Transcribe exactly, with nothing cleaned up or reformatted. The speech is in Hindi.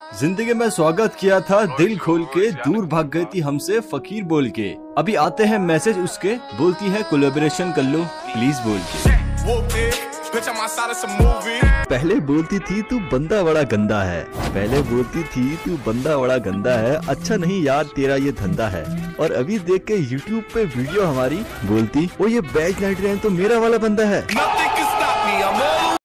जिंदगी में स्वागत किया था दिल खोल के, दूर भाग गई थी हमसे फकीर बोल के। अभी आते हैं मैसेज उसके, बोलती है कोलैबोरेशन कर लो प्लीज बोल के। पहले बोलती थी तू बंदा बड़ा गंदा है, पहले बोलती थी तू बंदा बड़ा गंदा है, अच्छा नहीं यार तेरा ये धंधा है। और अभी देख के यूट्यूब पे वीडियो हमारी बोलती वो ये बैच नाइट रैन तो मेरा वाला बंदा है।